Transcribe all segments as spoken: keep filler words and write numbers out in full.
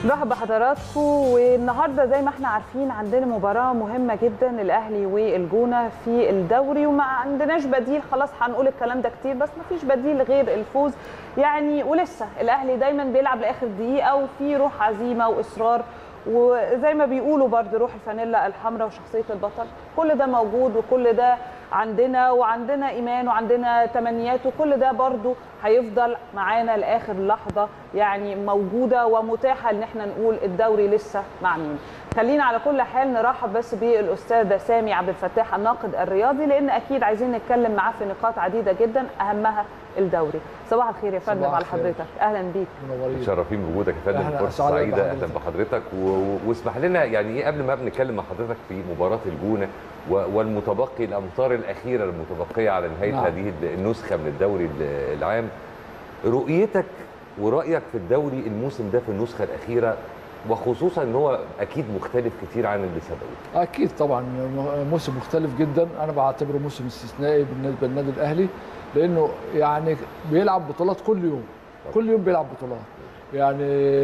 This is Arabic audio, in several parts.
مرحبا بحضراتكم. والنهارده زي ما احنا عارفين عندنا مباراه مهمه جدا، الاهلي والجونه في الدوري، وما عندناش بديل. خلاص هنقول الكلام ده كتير، بس ما فيش بديل غير الفوز يعني. ولسه الاهلي دايما بيلعب لاخر دقيقه، وفي روح عزيمه واصرار، وزي ما بيقولوا برضه روح الفانيلا الحمراء وشخصيه البطل. كل ده موجود وكل ده عندنا، وعندنا ايمان وعندنا تمنيات، وكل ده برضه هيفضل معانا لاخر لحظه يعني موجوده ومتاحه ان احنا نقول الدوري لسه مع مين. خلينا على كل حال نرحب بس بالاستاذ سامي عبد الفتاح الناقد الرياضي، لان اكيد عايزين نتكلم معاه في نقاط عديده جدا اهمها الدوري. صباح الخير يا فندم على حضرتك، اهلا بيك. متشرفين بوجودك يا فندم، فرصه سعيده، اهلا بحضرتك. واسمح لنا يعني ايه قبل ما بنتكلم مع حضرتك في مباراه الجونه والمتبقي الامتار الاخيره المتبقيه على نهايه نعم. هذه النسخه من الدوري العام، رؤيتك ورايك في الدوري الموسم ده في النسخه الاخيره، وخصوصا ان هو اكيد مختلف كتير عن اللي سبقه. اكيد طبعا موسم مختلف جدا، انا بعتبره موسم استثنائي بالنسبه للنادي الاهلي، لانه يعني بيلعب بطولات كل يوم، كل يوم بيلعب بطولات. يعني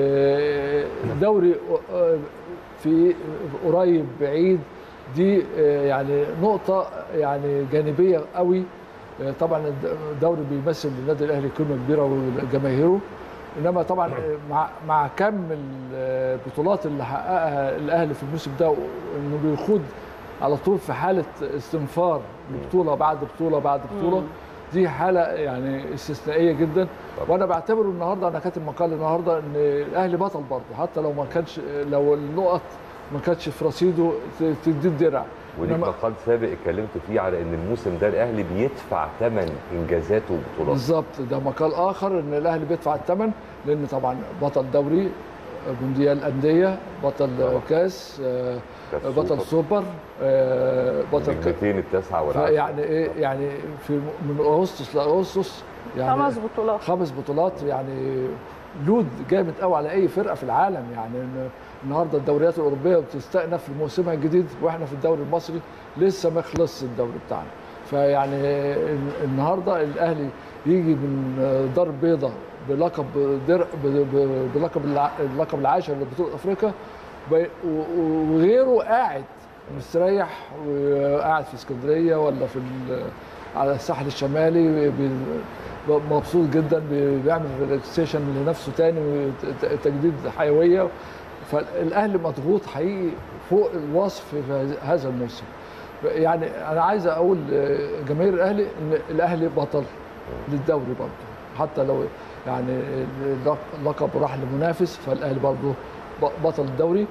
الدوري في قريب بعيد دي يعني نقطه يعني جانبيه قوي. طبعا الدوري بيمثل للنادي الاهلي قيمه كبيره وجماهيره، انما طبعا مع مع كم البطولات اللي حققها الاهلي في الموسم ده، انه بيخوض على طول في حاله استنفار بطوله بعد بطوله بعد بطوله، دي حاله يعني استثنائيه جدا. وانا بعتبره النهارده، انا كاتب مقال النهارده ان الاهلي بطل برضه، حتى لو ما كانش، لو النقط ما كانتش في رصيده تدي الدرع. وليك مقال سابق اتكلمت فيه على ان الموسم ده الاهلي بيدفع ثمن انجازاته وبطولاته. بالظبط، ده مقال اخر ان الاهلي بيدفع الثمن، لان طبعا بطل دوري، مونديال انديه، بطل طبعا. كاس، بطل سوبر، بطل النجمتين التاسعه والعاشره. يعني ايه يعني في من اغسطس لاغسطس يعني خمس بطولات خمس بطولات يعني لود جامد قوي على اي فرقه في العالم. يعني النهارده الدوريات الاوروبيه بتستأنف في موسمها الجديد، واحنا في الدوري المصري لسه ما خلصش الدوري بتاعنا. فيعني النهارده الاهلي يجي من دار بيضاء بلقب در... بلقب اللقب العاشر لبطوله افريقيا، وغيره قاعد مستريح وقاعد في اسكندريه ولا في على الساحل الشمالي مبسوط جدا، بيعمل ريلاكسيشن لنفسه تاني وتجديد حيويه. فالاهلي مضغوط حقيقي فوق الوصف في هذا الموسم. يعني انا عايز اقول جماهير الاهلي ان الاهلي بطل للدوري برضه، حتى لو يعني اللقب راح لمنافس، فالاهلي برضه بطل الدوري.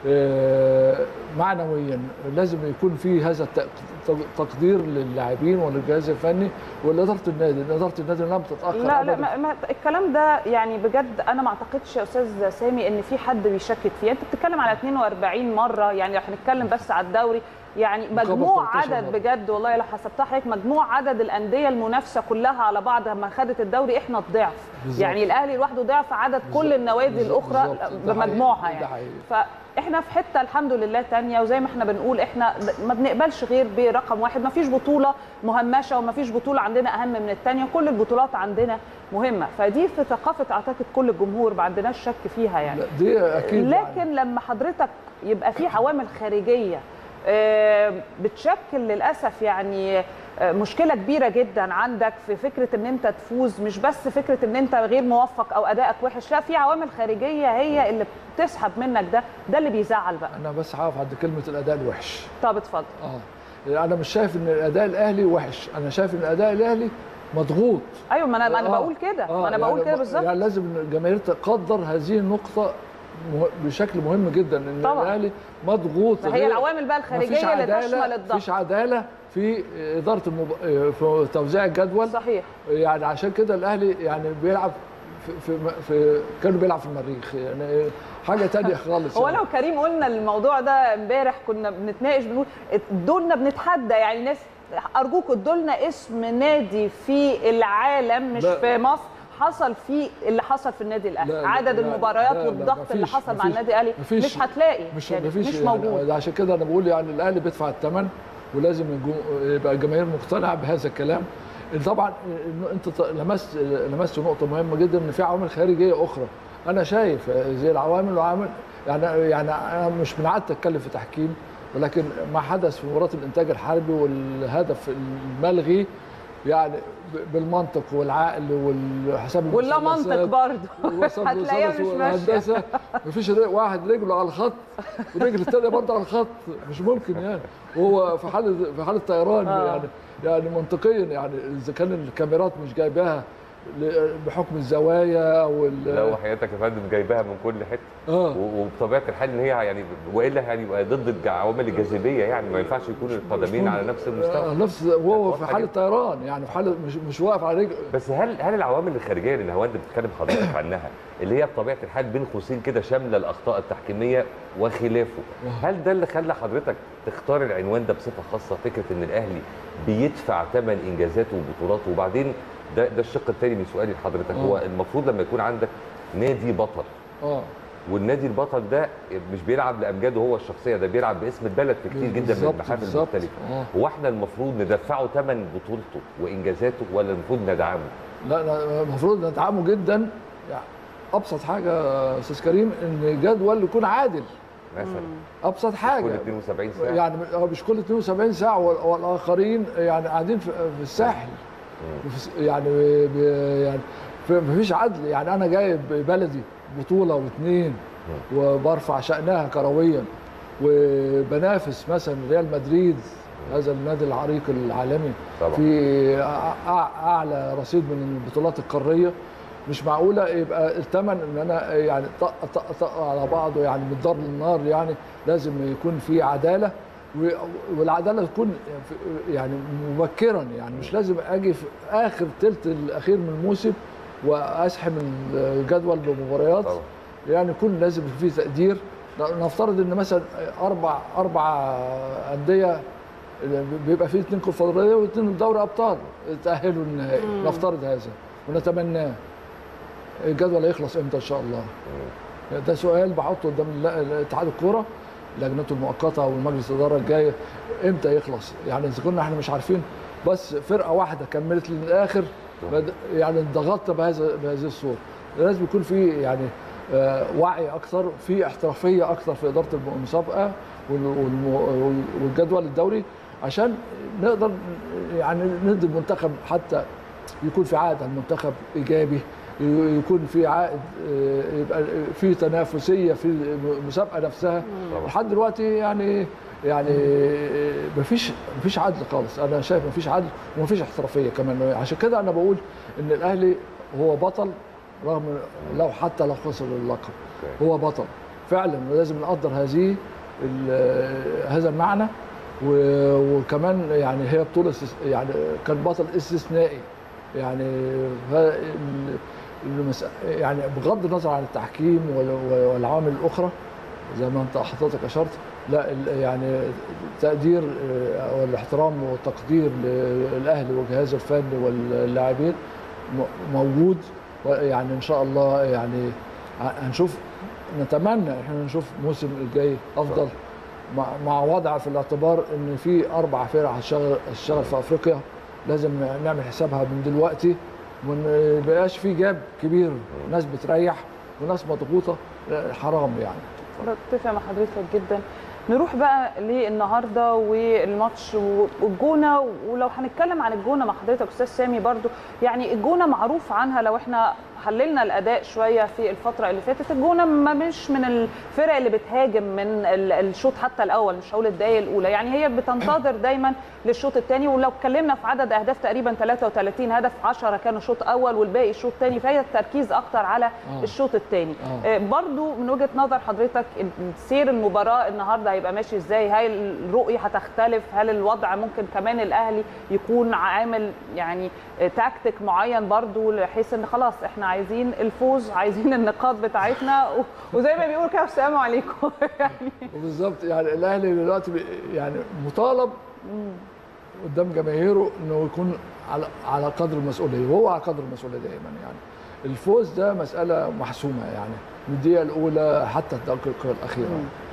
معنويا لازم يكون في هذا التقدير للاعبين وللجهاز الفني ولاداره النادي. اداره النادي لم تتاخر لا لا ما ما الكلام ده يعني بجد انا ما اعتقدش يا استاذ سامي ان في حد بيشكك فيه. انت بتتكلم على اثنين وأربعين مره، يعني لو هنتكلم بس على الدوري يعني مجموع عدد بجد والله لو حسبتها حضرتك مجموع عدد الانديه المنافسه كلها على بعض لما خدت الدوري احنا الضعف. يعني الاهلي لوحده ضعف عدد بالزبط. كل النوادي بالزبط. الاخرى بمجموعها يعني. فاحنا في حته الحمد لله ثانيه، وزي ما احنا بنقول احنا ما بنقبلش غير برقم واحد. ما فيش بطوله مهمشه وما فيش بطوله عندنا اهم من الثانيه، كل البطولات عندنا مهمه. فدي في ثقافه اعتقد كل الجمهور ما عندناش شك فيها يعني. دي اكيد. لكن يعني لما حضرتك يبقى في عوامل خارجيه بتشكل للاسف يعني مشكله كبيره جدا عندك في فكره ان انت تفوز، مش بس فكره ان انت غير موفق او ادائك وحش، لا في عوامل خارجيه هي اللي بتسحب منك. ده ده اللي بيزعل بقى. انا بس هقف عند كلمه الاداء الوحش. طب اتفضل. اه انا مش شايف ان الاداء الاهلي وحش، انا شايف ان الاداء الاهلي مضغوط. ايوه ما انا آه. انا بقول كده آه. ما انا بقول يعني كده بالظبط. يعني لازم الجماهير تقدر هذه النقطه بشكل مهم جدا، ان طبعا. الاهلي مضغوط. هي العوامل بقى الخارجيه اللي تشمل الضغط. مفيش عداله في اداره المب... في توزيع الجدول. صحيح. يعني عشان كده الاهلي يعني بيلعب في في, في كانوا بيلعب في المريخ، يعني حاجه ثانيه خالص. هو لو كريم قلنا الموضوع ده امبارح كنا بنتناقش بنقول دولنا بنتحدى يعني ناس ارجوكوا ادولنا اسم نادي في العالم مش في مصر حصل فيه اللي حصل في النادي الاهلي، عدد المباريات والضغط اللي حصل مع النادي الاهلي مش هتلاقي، مش يعني مفيش مش موجود. يعني عشان كده انا بقول يعني الاهلي بيدفع الثمن، ولازم يبقى الجماهير مقتنعه بهذا الكلام. طبعا انت لمست لمست نقطه مهمه جدا، ان في عوامل خارجيه اخرى انا شايف زي العوامل وعامل يعني يعني انا مش من عادتي اتكلم في تحكيم، ولكن ما حدث في مباراه الانتاج الحربي والهدف الملغي يعني بالمنطق والعقل والحساب ولا منطق برضه هتلاقيها مش ماشيه. مفيش واحد رجله على الخط ورجل الثانيه برضه على الخط، مش ممكن يعني. وهو في حاله في حاله طيران آه. يعني يعني منطقيا يعني اذا كان الكاميرات مش جايباها بحكم الزوايا او لا وحياتك يا فندم جايباها من كل حته اه وبطبيعه الحال ان هي يعني والا يعني يبقى ضد عوامل الجاذبيه، يعني ما ينفعش يكون القدمين على نفس المستوى آه نفس وهو في حاله طيران يعني في حاله مش مش واقف على رجل. بس هل هل العوامل الخارجيه اللي هوند بتتكلم حضرتك عنها اللي هي بطبيعه الحال بين قوسين كده شامله الاخطاء التحكيميه وخلافه، هل ده اللي خلى حضرتك تختار العنوان ده بصفه خاصه، فكره ان الاهلي بيدفع ثمن انجازاته وبطولاته؟ وبعدين ده ده الشق الثاني من سؤالي لحضرتك. أوه. هو المفروض لما يكون عندك نادي بطل اه والنادي البطل ده مش بيلعب لامجاده هو الشخصيه، ده بيلعب باسم البلد في كتير جدا من المحافل المختلفه، هو احنا المفروض ندفعه ثمن بطولته وانجازاته ولا المفروض ندعمه؟ لا المفروض ندعمه جدا. يعني ابسط حاجه يا استاذ كريم ان الجدول يكون عادل مثلا، ابسط حاجه كل اثنين وسبعين ساعه يعني مش كل اثنين وسبعين ساعه والاخرين يعني قاعدين في الساحل يعني يعني ما فيش عدل. يعني انا جايب بلدي بطوله واثنين وبرفع شأنها كرويا وبنافس مثلا ريال مدريد هذا النادي العريق العالمي طبعا في اعلى رصيد من البطولات القاريه. مش معقوله يبقى الثمن ان انا يعني طق طق طق على بعضه يعني من الدار للنار. يعني لازم يكون في عداله، والعداله تكون يعني مبكرا، يعني مش لازم اجي في اخر ثلث الاخير من الموسم واسحم الجدول بمباريات. يعني يكون لازم في تقدير. نفترض ان مثلا اربع اربع انديه بيبقى فيه اثنين كونفدراليه واثنين دوري ابطال تاهلوا للنهائي، نفترض هذا ونتمناه. الجدول هيخلص امتى ان شاء الله؟ ده سؤال بحطه قدام اتحاد الكوره لجنته المؤقته والمجلس الاداره الجاي، امتى يخلص؟ يعني اذا كنا احنا مش عارفين بس فرقه واحده كملت للاخر يعني اتضغطنا بهذا بهذه الصوره. لازم يكون في يعني وعي اكثر، في احترافيه اكثر في اداره المسابقه والجدول الدوري عشان نقدر يعني ندي المنتخب حتى يكون في عائد على المنتخب ايجابي، يكون في عائد، يبقى في تنافسيه في المسابقه نفسها. لحد دلوقتي يعني يعني مفيش مفيش عدل خالص. انا شايف مفيش عدل ومفيش احترافيه كمان. عشان كده انا بقول ان الاهلي هو بطل رغم لو حتى لو خسر اللقب هو بطل فعلا، ولازم نقدر هذه هذا المعنى. وكمان يعني هي بطوله يعني كان بطل استثنائي يعني يعني بغض النظر عن التحكيم والعوامل الاخرى زي ما انت حضرتك اشرت. لا يعني تقدير والاحترام والتقدير للاهلي وجهازه الفني واللاعبين موجود. يعني ان شاء الله يعني هنشوف، نتمنى احنا نشوف الموسم الجاي افضل، مع وضع في الاعتبار ان في اربع فرق هتشتغل هتشتغل في افريقيا. لازم نعمل حسابها من دلوقتي وما يبقاش في جاب كبير، ناس بتريح وناس مضغوطه، حرام يعني. بتفق مع حضرتك جدا. نروح بقى للنهارده والماتش والجونه، ولو هنتكلم عن الجونه مع حضرتك استاذ سامي برضو، يعني الجونه معروف عنها لو احنا حللنا الاداء شويه في الفتره اللي فاتت، الجونه ما مش من الفرق اللي بتهاجم من الشوط حتى الاول، مش هقول الدقائق الاولى، يعني هي بتنتظر دايما للشوط الثاني. ولو اتكلمنا في عدد اهداف تقريبا ثلاثة وثلاثين هدف، عشرة كانوا شوط اول والباقي شوط ثاني، فهي التركيز اكتر على آه. الشوط الثاني. آه. برضو من وجهه نظر حضرتك سير المباراه النهارده هيبقى ماشي ازاي؟ هل الرؤيه هتختلف؟ هل الوضع ممكن كمان الاهلي يكون عامل يعني تاكتيك معين برضو بحيث ان خلاص احنا عايزين الفوز، عايزين النقاط بتاعتنا، وزي ما بيقولوا كده السلام عليكم يعني بالظبط. يعني الاهلي دلوقتي يعني مطالب قدام جماهيره انه يكون على على قدر المسؤوليه، وهو على قدر المسؤوليه دايما. يعني الفوز ده مساله محسومه يعني من الدقيقه الاولى حتى الدقيقه الاخيره.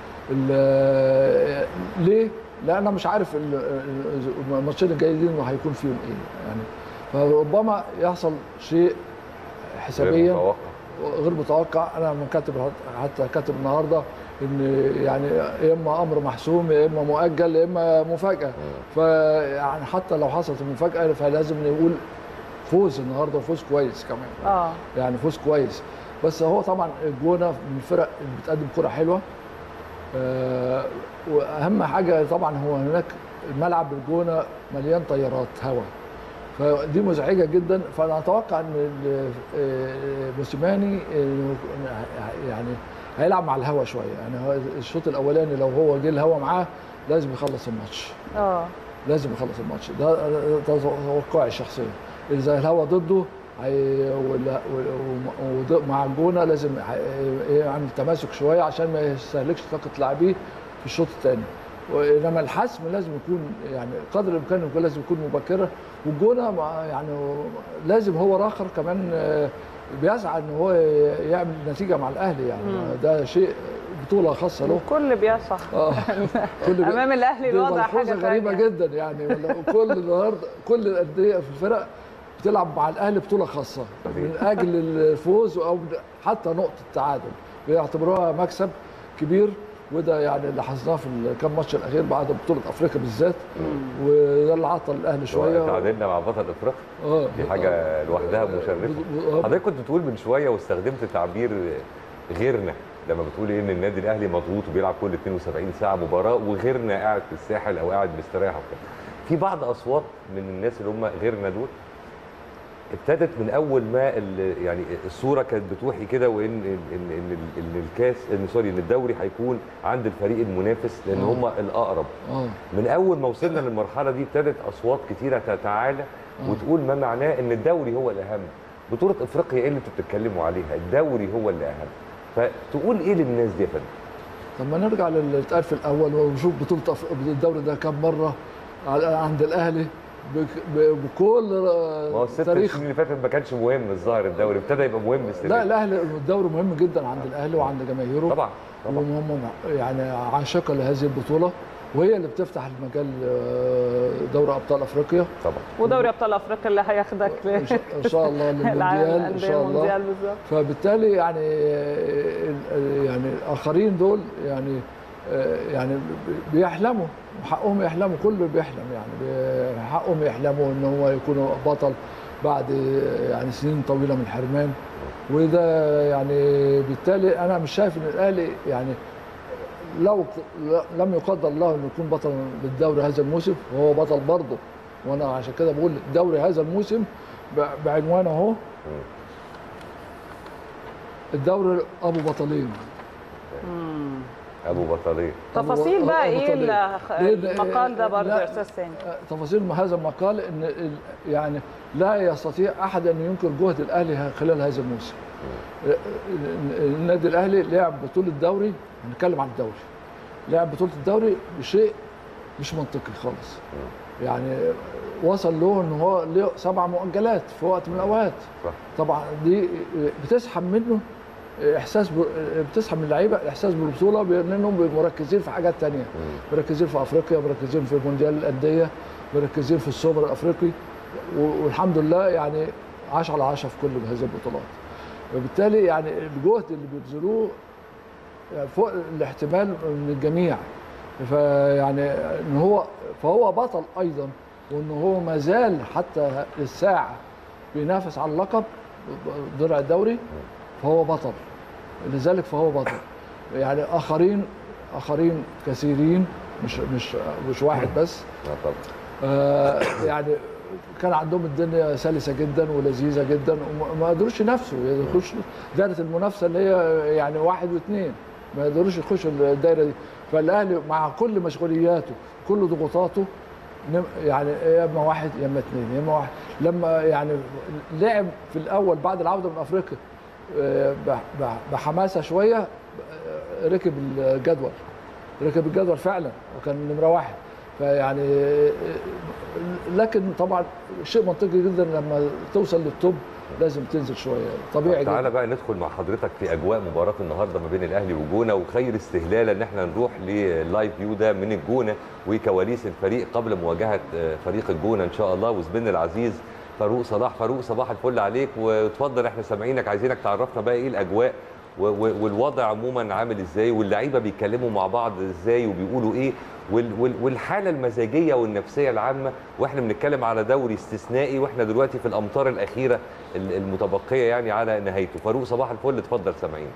ليه؟ لان انا مش عارف الماتشين الجايين هيكون فيهم ايه يعني، فربما يحصل شيء حسابيا غير متوقع. انا من كاتب حتى كاتب النهارده ان يعني يا اما امر محسوم يا اما مؤجل يا اما مفاجاه. فيعني حتى لو حصلت المفاجاه فلازم نقول فوز النهارده وفوز كويس كمان. اه يعني فوز كويس. بس هو طبعا الجونه من الفرق اللي بتقدم كره حلوه. آه واهم حاجه طبعا هو هناك ملعب الجونه مليان طيارات هواء، فدي مزعجه جدا. فانا اتوقع ان موسيماني يعني هيلعب مع الهواء شويه. يعني الشوط الاولاني لو هو جه الهواء معاه لازم يخلص الماتش. اه لازم يخلص الماتش، ده توقعي الشخصي. اذا الهواء ضده مع الجونه لازم يعمل تماسك شويه عشان ما يستهلكش طاقه لاعبيه في الشوط الثاني. انما الحسم لازم يكون يعني قدر الامكان يكون لازم يكون مبكره. والجونه يعني لازم هو راخر كمان بيسعى ان هو يعمل نتيجه مع الاهلي. يعني مم. ده شيء بطوله خاصه له. الكل بيسعى آه. كل امام الاهلي الوضع حاجه غريبه جدا. يعني كل النهارده كل الانديه في الفرق بتلعب مع الاهلي بطوله خاصه من اجل الفوز او حتى نقطه التعادل، بيعتبروها مكسب كبير. وده يعني اللي حصلناه في الكام ماتش الاخير بعد بطوله افريقيا بالذات. وده اللي عطل الاهلي شويه. تعادلنا مع بطل افريقيا اه دي حاجه لوحدها مشرفه. حضرتك كنت بتقول من شويه واستخدمت تعبير غيرنا لما بتقول ان النادي الاهلي مضغوط وبيلعب كل اثنين وسبعين ساعه مباراه وغيرنا قاعد في الساحل او قاعد مستريح وكده. في بعض اصوات من الناس اللي هم غيرنا دول ابتدت من اول ما يعني الصوره كانت بتوحي كده، وان ان ان ان الكاس ان سوري ان الدوري هيكون عند الفريق المنافس لان هم الاقرب. من اول ما وصلنا للمرحله دي ابتدت اصوات كتيره تتعالى وتقول ما معناه ان الدوري هو الاهم. بطوله افريقيا ايه اللي انتوا بتتكلموا عليها؟ الدوري هو اللي اهم. فتقول ايه للناس دي يا فندم؟ طب ما نرجع للي اتقال في الاول ونشوف بطوله الدوري ده كم مره عند الاهلي بكل ما هو الست سنين اللي فاتت ما كانش مهم الظاهر الدوري، ابتدى يبقى مهم السنه. لا الاهلي الدوري مهم جدا عند الاهلي وعند جماهيره طبعا طبعا. وهم يعني عاشقه لهذه البطوله وهي اللي بتفتح المجال دوري ابطال افريقيا طبعا. ودوري ابطال افريقيا اللي هياخدك ان شاء الله للمونديال ان شاء الله. فبالتالي يعني يعني الاخرين دول يعني يعني بيحلموا وحقهم يحلموا، كله بيحلم يعني حقهم يحلموا ان هو يكونوا بطل بعد يعني سنين طويله من الحرمان. وده يعني بالتالي انا مش شايف ان الاهلي يعني لو لم يقدر الله انه يكون بطل للدوري هذا الموسم وهو بطل برضه. وانا عشان كده بقول الدوري هذا الموسم بعنوانه اهو الدوري ابو بطلين. ابو بطلين. تفاصيل بقى ايه المقال ده برضه يا استاذ سامي؟ تفاصيل هذا المقال ان يعني لا يستطيع احد ان ينكر جهد الاهلي خلال هذا الموسم. النادي الاهلي لعب بطوله الدوري، هنتكلم عن الدوري، لعب بطوله الدوري بشيء مش منطقي خالص. يعني وصل له ان هو له سبع مؤجلات في وقت من الاوقات. طبعا دي بتسحب منه احساس ب... بتسحب من اللعيبه الاحساس بالبطوله لانهم مركزين في حاجات ثانيه، مركزين في افريقيا، مركزين في مونديال الانديه، مركزين في السوبر الافريقي، والحمد لله يعني عشرة على عشرة في كل هذه البطولات. وبالتالي يعني الجهد اللي بيبذلوه يعني فوق الاحتمال من الجميع. فيعني ان هو فهو بطل ايضا، وان هو ما زال حتى الساعه بينافس على اللقب درع الدوري، فهو بطل. لذلك فهو بطل. يعني اخرين اخرين كثيرين مش مش مش واحد بس. آه يعني كان عندهم الدنيا سلسه جدا ولذيذه جدا وما قدروش ينافسوا يخشوا دايره المنافسه اللي هي يعني واحد واثنين، ما قدروش يخشوا الدايره دي. فالاهلي مع كل مشغولياته كل ضغوطاته يعني يا اما واحد يا اما اثنين يا اما واحد. لما يعني لعب في الاول بعد العوده من افريقيا بحماسه شويه ركب الجدول ركب الجدول فعلا وكان نمره واحد. فيعني لكن طبعا شيء منطقي جدا لما توصل للتوب لازم تنزل شويه طبيعي. تعالى بقى ندخل مع حضرتك في اجواء مباراه النهارده ما بين الاهلي والجونه، وخير استهلال ان احنا نروح لللايف فيو ده من الجونه وكواليس الفريق قبل مواجهه فريق الجونه ان شاء الله. وزميلنا العزيز فاروق صلاح. فاروق صباح الفل عليك، وتفضل احنا سامعينك، عايزينك تعرفنا بقى ايه الاجواء والوضع عموما عامل ازاي، واللعيبه بيتكلموا مع بعض ازاي وبيقولوا ايه، والحاله المزاجيه والنفسيه العامه، واحنا بنتكلم على دوري استثنائي واحنا دلوقتي في الامتار الاخيره المتبقيه يعني على نهايته. فاروق صباح الفل، اتفضل سامعين.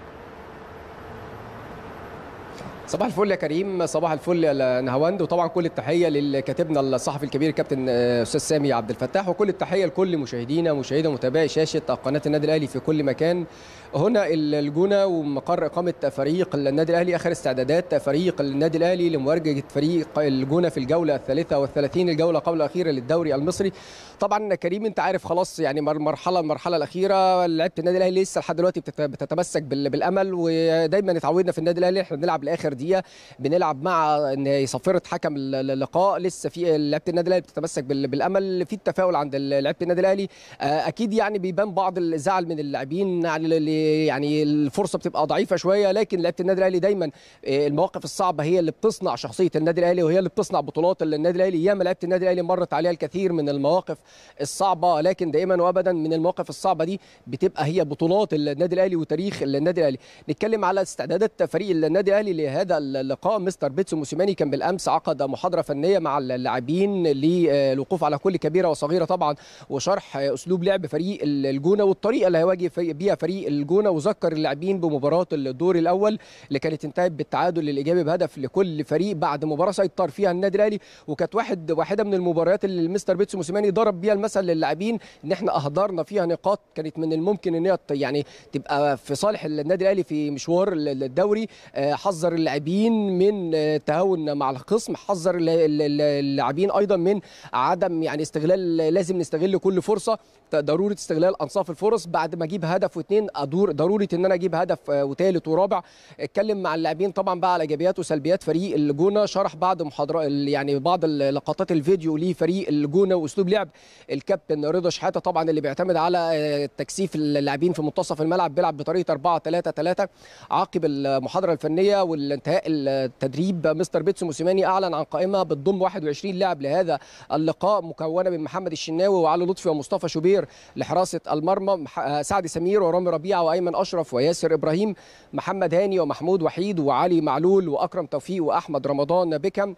صباح الفل يا كريم، صباح الفل يا نهاوند، وطبعا كل التحيه لكاتبنا الصحفي الكبير كابتن استاذ سامي عبد الفتاح، وكل التحيه لكل مشاهدينا مشاهدي ومتابعي شاشه قناه النادي الاهلي في كل مكان. هنا الجونه ومقر اقامه فريق النادي الاهلي، اخر استعدادات فريق النادي الاهلي لمواجهه فريق الجونه في الجوله الثالثه والثلاثين، الجوله قبل الاخيره للدوري المصري. طبعا كريم انت عارف خلاص يعني مرحله المرحله الاخيره، لعيبه النادي الاهلي لسه لحد دلوقتي بتتمسك بالامل، ودايما اتعودنا في النادي الاهلي احنا بنلعب لاخر دقيقه، بنلعب مع ان صفيره حكم اللقاء، لسه في لعيبه النادي الاهلي بتتمسك بالامل، في التفاؤل عند لعيبه النادي الاهلي. اكيد يعني بيبان بعض الزعل من اللاعبين، يعني يعني الفرصه بتبقى ضعيفه شويه، لكن لعيبه النادي الاهلي دايما المواقف الصعبه هي اللي بتصنع شخصيه النادي الاهلي، وهي اللي بتصنع بطولات النادي الاهلي. ياما لعيبه النادي الاهلي مرت عليها الكثير من المواقف الصعبه، لكن دائما وابدا من المواقف الصعبه دي بتبقى هي بطولات النادي الاهلي وتاريخ النادي الاهلي. نتكلم على استعدادات فريق النادي الاهلي لهذا اللقاء. مستر بيتسو موسيماني كان بالامس عقد محاضره فنيه مع اللاعبين للوقوف على كل كبيره وصغيره طبعا، وشرح اسلوب لعب فريق الجونه والطريقه اللي هيواجه بيها فريق الجونه، وذكر اللاعبين بمباراه الدور الاول اللي كانت انتهت بالتعادل الايجابي بهدف لكل فريق بعد مباراه سيطر فيها النادي الاهلي، وكانت واحد واحده من المباريات اللي المستر بيتسو موسيماني ضرب بيها المثل للاعبين ان احنا اهدرنا فيها نقاط كانت من الممكن ان هي يعني تبقى في صالح النادي الاهلي في مشوار الدوري. حذر اللاعبين من تهاون مع الخصم، حذر اللاعبين ايضا من عدم يعني استغلال، لازم نستغل كل فرصه، ضروره استغلال انصاف الفرص بعد ما اجيب هدف واثنين، ضروره ان انا اجيب هدف وثالث ورابع. اتكلم مع اللاعبين طبعا بقى على ايجابيات وسلبيات فريق الجونه، شرح بعض محاضرات يعني بعض لقطات الفيديو لفريق الجونه واسلوب لعب الكابتن رضا شحاته طبعا اللي بيعتمد على تكثيف اللاعبين في منتصف الملعب، بيلعب بطريقه أربعة ثلاثة ثلاثة. عقب المحاضره الفنيه والانتهاء التدريب، مستر بيتسو موسيماني اعلن عن قائمه بتضم واحد وعشرين لاعب لهذا اللقاء، مكونه من محمد الشناوي وعلي لطفي ومصطفى شوبير لحراسه المرمى، سعد سمير ورامي ربيعه وايمن اشرف وياسر ابراهيم، محمد هاني ومحمود وحيد وعلي معلول واكرم توفيق واحمد رمضان بيكم.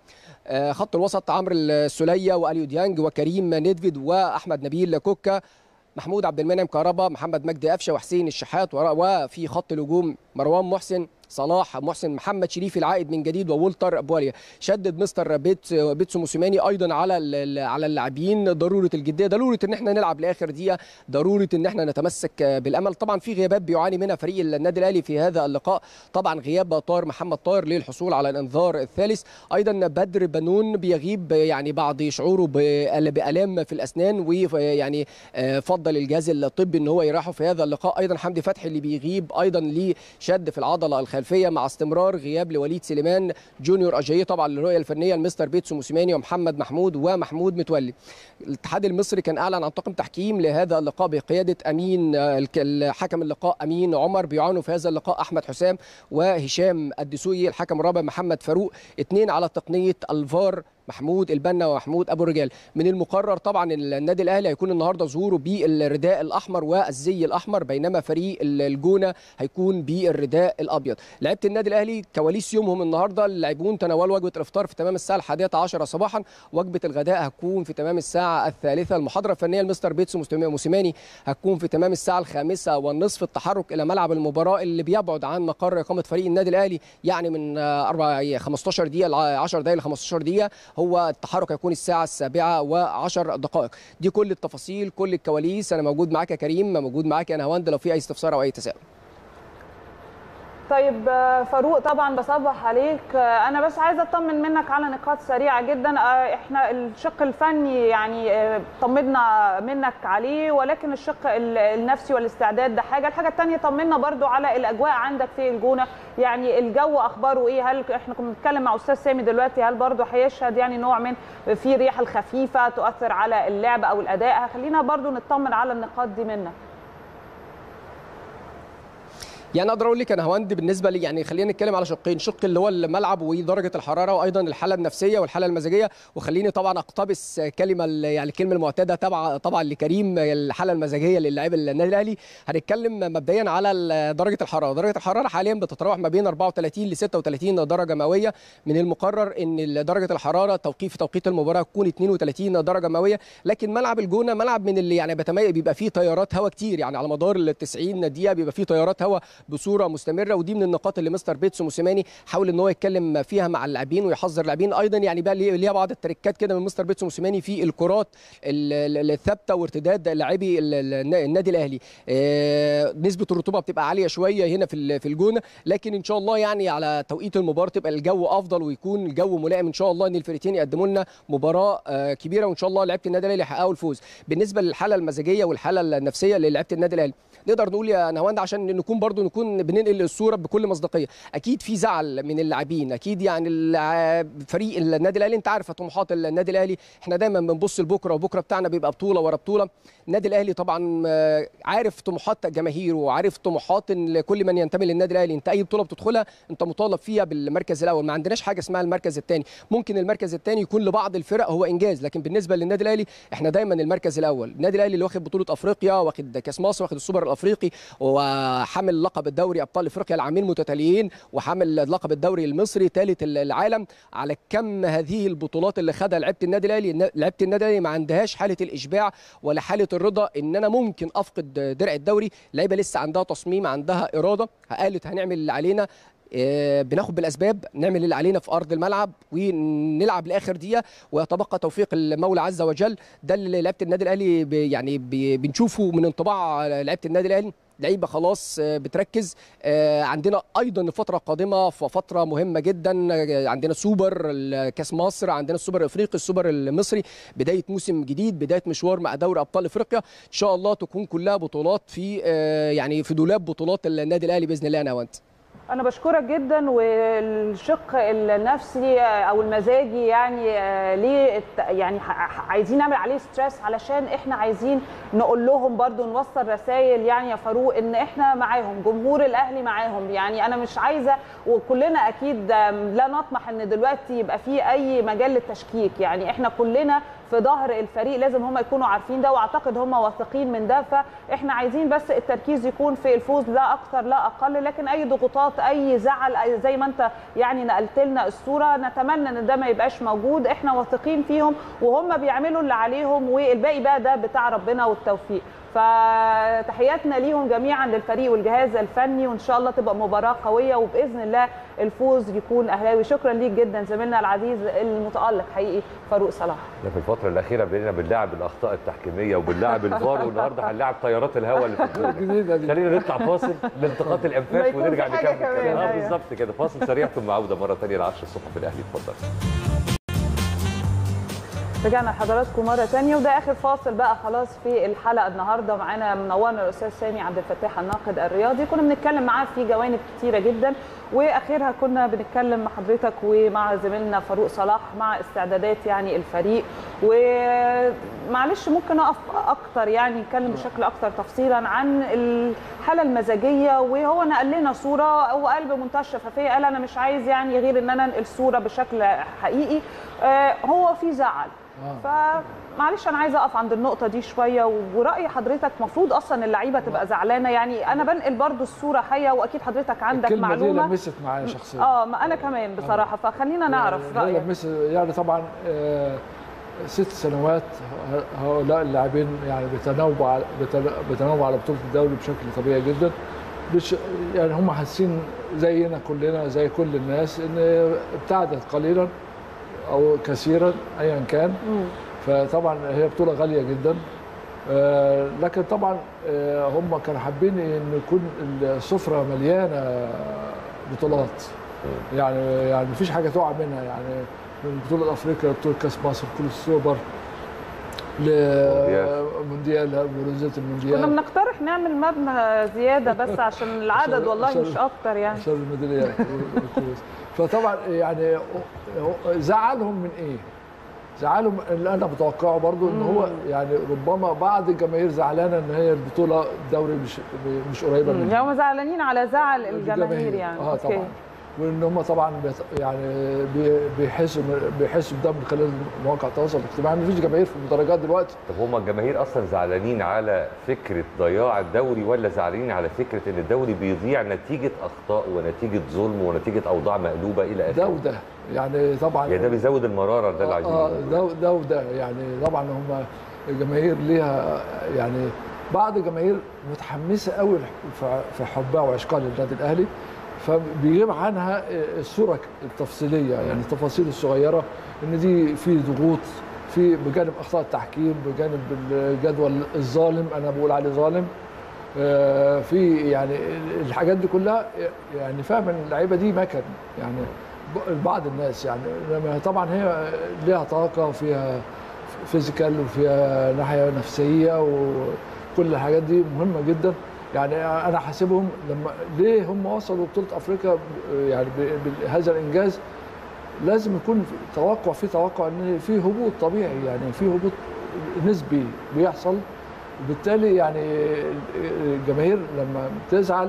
خط الوسط عمرو السوليه واليو ديانج وكريم نيدفيد واحمد نبيل كوكا، محمود عبد المنعم كهربا، محمد مجدي قفشه وحسين الشحات، وفي خط الهجوم مروان محسن، صلاح محسن، محمد شريف العائد من جديد وولتر بواليا. شدد مستر بيت بيتسو موسيماني ايضا على على اللاعبين ضروره الجديه، ضروره ان احنا نلعب لاخر دقيقه، ضروره ان احنا نتمسك بالامل. طبعا في غيابات بيعاني منها فريق النادي الاهلي في هذا اللقاء، طبعا غياب طاهر محمد طاهر للحصول على الانذار الثالث، ايضا بدر بنون بيغيب يعني بعد شعوره بالام في الاسنان، ويعني فضل الجهاز الطبي ان هو يراحه في هذا اللقاء. ايضا حمدي فتحي اللي بيغيب ايضا لشد في العضله الخلفيه، مع استمرار غياب لوليد سليمان، جونيور اجاي طبعا للرؤيه الفنيه لمستر بيتسو موسيماني، ومحمد محمود ومحمود متولي. الاتحاد المصري كان اعلن عن طاقم تحكيم لهذا اللقاء بقياده امين حكم اللقاء امين عمر، بيعانوا في هذا اللقاء احمد حسام وهشام الدسوقي، الحكم الرابع محمد فاروق، اثنين على تقنيه الفار محمود البنا ومحمود ابو الرجال. من المقرر طبعا النادي الاهلي هيكون النهارده ظهوره بالرداء الاحمر والزي الاحمر، بينما فريق الجونه هيكون بالرداء الابيض. لعيبه النادي الاهلي كواليس يومهم النهارده، اللاعبون تناولوا وجبه الافطار في تمام الساعه الحادية عشرة صباحا، وجبه الغداء هتكون في تمام الساعه الثالثة، المحاضره الفنيه لمستر بيتسو موسيماني هتكون في تمام الساعه الخامسة والنصف، التحرك الى ملعب المباراه اللي بيبعد عن مقر اقامه فريق النادي الاهلي يعني من أربعة خمستاشر دقيقه ل عشر دقائق ل خمستاشر دقيقه، هو التحرك هيكون الساعه السابعة وعشر دقائق. دي كل التفاصيل كل الكواليس، انا موجود معاك يا كريم، موجود معاك يا نهاوند لو في اي استفسار او اي تساؤل. طيب فاروق طبعا بصبح عليك، انا بس عايزه اطمن منك على نقاط سريعه جدا. احنا الشق الفني يعني طمنا منك عليه، ولكن الشق النفسي والاستعداد ده حاجه، الحاجه الثانيه طمنا برضو على الاجواء عندك في الجونه، يعني الجو اخباره ايه؟ هل احنا كنا بنتكلم مع استاذ سامي دلوقتي، هل برضو هيشهد يعني نوع من في رياح الخفيفه تؤثر على اللعب او الاداء؟ خلينا برضو نطمن على النقاط دي منك. يعني اقدر اقول لك انا هوند بالنسبه لي، يعني خلينا نتكلم على شقين، شق اللي هو الملعب ودرجه الحراره، وايضا الحاله النفسيه والحاله المزاجيه. وخليني طبعا اقتبس كلمه يعني الكلمه المعتاده طبعا طبعا لكريم، الحاله المزاجيه للاعب النادي الاهلي. هنتكلم مبدئيا على درجه الحراره. درجه الحراره حاليا بتتراوح ما بين أربعة وثلاثين ل ستة وثلاثين درجه مئويه. من المقرر ان درجه الحراره توقيت في توقيت المباراه تكون اثنين وثلاثين درجه مئويه، لكن ملعب الجونه ملعب من اللي يعني بتميز بيبقى فيه تيارات هواء كتير، يعني على مدار ال تسعين دقيقه بيبقى فيه تيارات هواء بصوره مستمره. ودي من النقاط اللي مستر بيتسو موسيماني حاول ان هو يتكلم فيها مع اللاعبين ويحذر اللاعبين. ايضا يعني بقى ليها بعض التريكات كده من مستر بيتسو موسيماني في الكرات الثابته وارتداد لاعبي النادي الاهلي. نسبه الرطوبه بتبقى عاليه شويه هنا في في الجونه، لكن ان شاء الله يعني على توقيت المباراه تبقى الجو افضل ويكون الجو ملائم ان شاء الله ان الفرقتين يقدموا لنا مباراه كبيره، وان شاء الله لعيبه النادي الاهلي يحققوا الفوز. بالنسبه للحاله المزاجيه والحاله النفسيه للاعيبه النادي الاهلي، نقدر نقول يا نهاوند عشان نكون برضو نكون بننقل الصوره بكل مصداقيه، اكيد في زعل من اللاعبين، اكيد يعني فريق النادي الاهلي انت عارف طموحات النادي الاهلي، احنا دايما بنبص لبكره وبكره بتاعنا بيبقى بطوله ورا بطوله. النادي الاهلي طبعا عارف طموحات جماهيره وعارف طموحات كل من ينتمي للنادي الاهلي. انت اي بطوله بتدخلها انت مطالب فيها بالمركز الاول، ما عندناش حاجه اسمها المركز الثاني. ممكن المركز الثاني يكون لبعض الفرق هو انجاز، لكن بالنسبه للنادي الاهلي احنا دايما المركز الاول. النادي الاهلي اللي واخد بطوله افريقيا، واخد كاس مصر، واخد السوبر الافريقي، وحامل لقب الدوري ابطال افريقيا العامين متتاليين، وحامل لقب الدوري المصري ثالث العالم. على كم هذه البطولات اللي خدها لعيبه النادي الاهلي، لعيبه النادي الاهلي ما عندهاش حاله الاشباع ولا حاله الرضا ان انا ممكن افقد درع الدوري. لعيبه لسه عندها تصميم، عندها اراده، قالت هنعمل اللي علينا، بناخد بالاسباب، نعمل اللي علينا في ارض الملعب ونلعب لاخر دقيقه ويتبقى توفيق المولى عز وجل. ده اللي لعيبه النادي الاهلي يعني بنشوفه من انطباع لعيبه النادي الاهلي. لعيبه خلاص بتركز. عندنا ايضا الفتره القادمه فتره مهمه جدا، عندنا سوبر كاس مصر، عندنا السوبر الافريقي، السوبر المصري، بدايه موسم جديد، بدايه مشوار مع دوري ابطال افريقيا، ان شاء الله تكون كلها بطولات في يعني في دولاب بطولات النادي الاهلي باذن الله. انا وانت أنا بشكرك جدا. والشق النفسي أو المزاجي يعني ليه يعني عايزين نعمل عليه ستريس، علشان إحنا عايزين نقول لهم برضو، نوصل رسائل يعني يا فاروق إن إحنا معاهم، جمهور الأهلي معاهم. يعني أنا مش عايزة، وكلنا أكيد لا نطمح إن دلوقتي يبقى فيه أي مجال للتشكيك، يعني إحنا كلنا في ظهر الفريق، لازم هم يكونوا عارفين ده، واعتقد هم واثقين من ده. فاحنا عايزين بس التركيز يكون في الفوز لا اكثر لا اقل، لكن اي ضغوطات، اي زعل، أي زي ما انت يعني نقلت لنا الصوره، نتمنى ان ده ما يبقاش موجود. احنا واثقين فيهم وهم بيعملوا اللي عليهم، والباقي بقى ده بتاع ربنا والتوفيق. فتحياتنا ليهم جميعا للفريق والجهاز الفني، وان شاء الله تبقى مباراه قويه وباذن الله الفوز يكون اهلاوي. شكرا ليك جدا زميلنا العزيز المتالق حقيقي فاروق صلاح. في الفتره الاخيره بقينا بنلعب الاخطاء التحكيميه وبنلعب الفار، والنهارده هنلعب طيارات الهواء اللي في الجونه. خلينا نطلع فاصل لالتقاط الانفاس ونرجع نكمل كلام. اه بالظبط كده، فاصل سريع ثم عوده مره ثانيه ل عشرة الصبح في الاهلي. اتفضل. رجعنا لحضراتكم مره ثانيه، وده اخر فاصل بقى خلاص في الحلقه النهارده. معانا منورنا الاستاذ سامي عبد الفتاح الناقد الرياضي، كنا بنتكلم معاه في جوانب كتيره جدا، واخرها كنا بنتكلم مع حضرتك ومع زميلنا فاروق صلاح مع استعدادات يعني الفريق. ومعلش ممكن اقف اكتر يعني نتكلم بشكل اكتر تفصيلا عن الحاله المزاجيه، وهو نقل لنا صوره وقلب بمنتهى الشفافيه، قال انا مش عايز يعني غير ان انا انقل صوره بشكل حقيقي. هو في زعل، فمعلش انا عايزه اقف عند النقطه دي شويه. وراي حضرتك المفروض اصلا اللعيبه تبقى زعلانه، يعني انا بنقل برضو الصوره حيه، واكيد حضرتك عندك الكلمة معلومه. الكلمه دي لمست معايا شخصيا. اه ما انا كمان بصراحه، فخلينا نعرف رايك. لمست يعني طبعا آه ست سنوات هؤلاء اللاعبين يعني بيتناوبوا على بيتناوبوا على بطوله الدوري بشكل طبيعي جدا. مش يعني هم حاسين زينا كلنا زي كل الناس ان ابتعدت قليلا او كثيرا ايا كان. مم. فطبعا هي بطوله غاليه جدا، آه لكن طبعا آه هم كانوا حابين ان يكون السفره مليانه بطولات، يعني يعني مفيش حاجه تقع منها، يعني من بطوله افريقيا لبطوله كاس مصر، بطوله السوبر، لمونديال، برونزيه المونديال. كنا بنقترح نعمل مبنى زياده بس عشان العدد، والله مش اكتر يعني، عشان الميداليات. فطبعا يعني زعلهم من ايه؟ زعلهم اللي انا متوقعه برضو ان هو يعني ربما بعض الجماهير زعلانه ان هي البطوله الدوري مش مش قريبه منهم. يعني هم زعلانين على زعل الجماهير يعني. اه طبعا. وان هم طبعا يعني بيحسوا بيحسوا بده من خلال مواقع التواصل الاجتماعي. مفيش جماهير في المدرجات دلوقتي. طب هم الجماهير اصلا زعلانين على فكره ضياع الدوري ولا زعلانين على فكره ان الدوري بيضيع نتيجه اخطاء ونتيجه ظلم ونتيجه اوضاع مقلوبه الى اخره؟ ده وده يعني طبعا. يعني ده بيزود المراره ده اللي عايزين اه ده ده وده يعني طبعا هم الجماهير ليها يعني بعض الجماهير متحمسه قوي في حبها وعشقها للنادي الاهلي، فبيغيب عنها الصوره التفصيليه يعني التفاصيل الصغيره ان دي في ضغوط في بجانب اخطاء التحكيم بجانب الجدول الظالم انا بقول عليه ظالم في يعني الحاجات دي كلها يعني فاهم ان اللعيبه دي مكن يعني بعض الناس يعني طبعا هي ليها طاقه وفيها فيزيكال وفيها ناحيه نفسيه وكل الحاجات دي مهمه جدا. يعني انا حاسبهم لما ليه هم وصلوا بطوله افريقيا يعني بهذا الانجاز لازم يكون توقع في توقع ان في هبوط طبيعي يعني في هبوط نسبي بيحصل وبالتالي يعني الجماهير لما بتزعل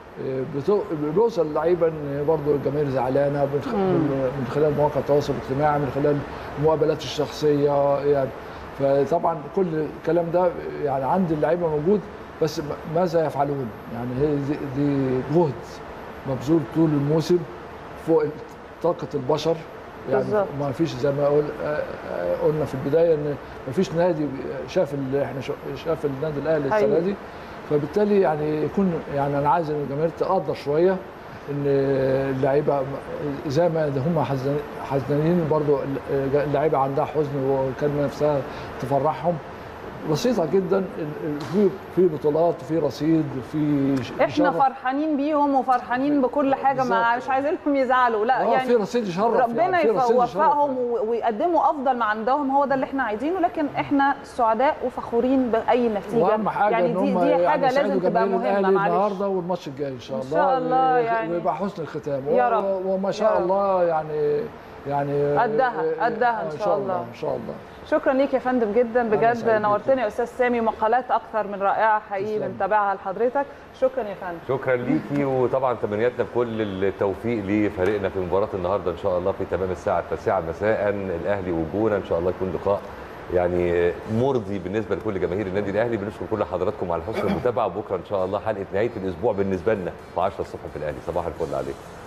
بيوصل اللعيبه ان برضه الجماهير زعلانه من خلال مواقع التواصل الاجتماعي من خلال المقابلات الشخصيه يعني فطبعا كل الكلام ده يعني عند اللعيبه موجود بس ماذا يفعلون؟ يعني هي دي, دي جهد مبذول طول الموسم فوق طاقه البشر يعني بالزبط. ما فيش زي ما قل قلنا في البدايه ان ما فيش نادي شاف اللي احنا شاف النادي الاهلي السنه دي فبالتالي يعني يكون يعني انا عايز الجماهير تقدر شويه ان اللعيبه زي ما هم حزنانين برضو اللعيبه عندها حزن وكان نفسها تفرحهم بسيطه جدا في في بطولات وفي رصيد وفي احنا شرف. فرحانين بيهم وفرحانين بكل حاجه ما مش عايزينهم يزعلوا لا آه يعني في رصيد يشرف ربنا يعني يوفقهم ويقدموا افضل ما عندهم هو ده اللي احنا عايزينه لكن احنا سعداء وفخورين باي نتيجه واهم حاجه يعني دي, دي حاجه يعني لازم تبقى مهمه معلش النهارده والماتش الجاي ان شاء الله ان شاء الله يعني ويبقى حسن الختام يا رب وما شاء الله يعني يعني قدها قدها ان شاء الله ان شاء الله. شكرا ليك يا فندم جدا بجد نورتني يا استاذ سامي مقالات اكثر من رائعه حقيقي بنتابعها لحضرتك شكرا يا فندم. شكرا ليكي وطبعا تمنياتنا بكل التوفيق لفريقنا في مباراه النهارده ان شاء الله في تمام الساعه التاسعة مساء الاهلي والجونه ان شاء الله يكون لقاء يعني مرضي بالنسبه لكل جماهير النادي الاهلي. بنشكر كل حضراتكم على حسن المتابعه وبكره ان شاء الله حلقه نهايه الاسبوع بالنسبه لنا في عشرة الصبح في الاهلي. صباح الفل عليكم.